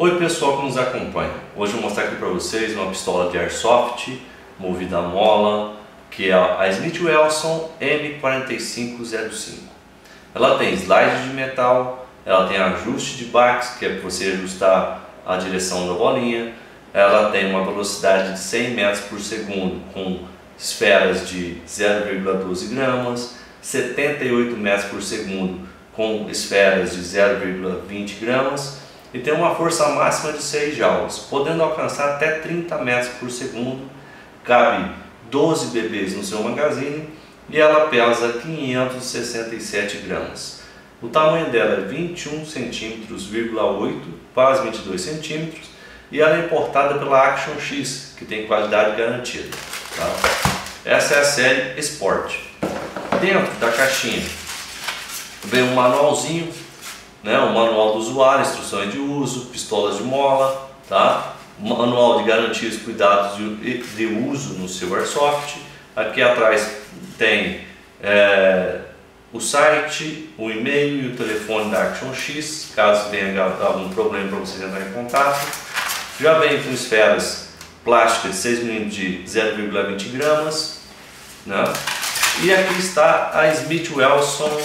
Oi pessoal que nos acompanha, hoje eu vou mostrar aqui para vocês uma pistola de airsoft movida a mola, que é a Smith Wesson M4505. Ela tem slide de metal, ela tem ajuste de baques, que é para você ajustar a direção da bolinha, ela tem uma velocidade de 100 metros por segundo com esferas de 0,12 gramas, 78 metros por segundo com esferas de 0,20 gramas e tem uma força máxima de 6 joules, podendo alcançar até 30 metros por segundo, cabe 12 bebês no seu magazine e ela pesa 567 gramas. O tamanho dela é 21 cm,8 quase 22 cm e ela é importada pela Action X, que tem qualidade garantida. Tá? Essa é a série Sport. Dentro da caixinha vem um manualzinho, né, o manual do usuário, instruções de uso, pistolas de mola, tá? Manual de garantias e cuidados de uso no seu airsoft. Aqui atrás tem o site, o e-mail e o telefone da Action X, caso tenha algum problema para vocês entrarem em contato. Já vem com esferas plásticas de 6 mm de 0,20 gramas, né? E aqui está a Smith Wesson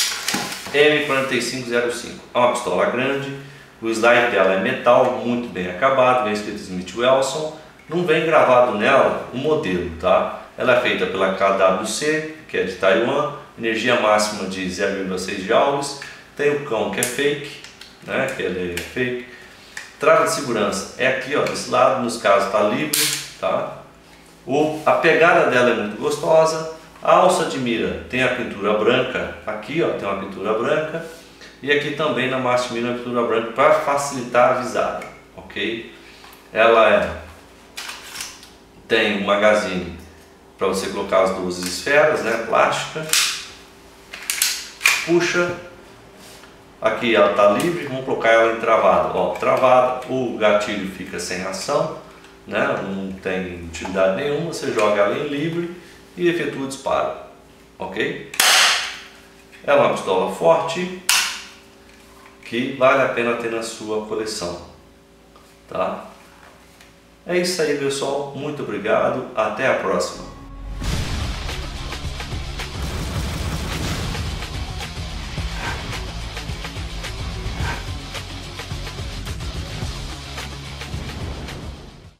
M4505. É uma pistola grande, o slide dela é metal, muito bem acabado, vem escrito Smith Wesson. Não vem gravado nela o modelo, tá? Ela é feita pela KWC, que é de Taiwan, energia máxima de 0,6 joules. Tem o cão que é fake, né? Que ele é fake. Trava de segurança é aqui, ó, desse lado, nos casos está livre, tá? A pegada dela é muito gostosa. A alça de mira tem a pintura branca, aqui ó, tem uma pintura branca e aqui também na massa de mira uma pintura branca para facilitar a visada, ok? Ela tem um magazine para você colocar as 12 esferas, né, plástica. Puxa, aqui ela está livre, vamos colocar ela em travada, ó, travada, o gatilho fica sem ação, né, não tem utilidade nenhuma, você joga ela em livre e efetua o disparo, ok? É uma pistola forte que vale a pena ter na sua coleção, tá? É isso aí pessoal, muito obrigado, até a próxima.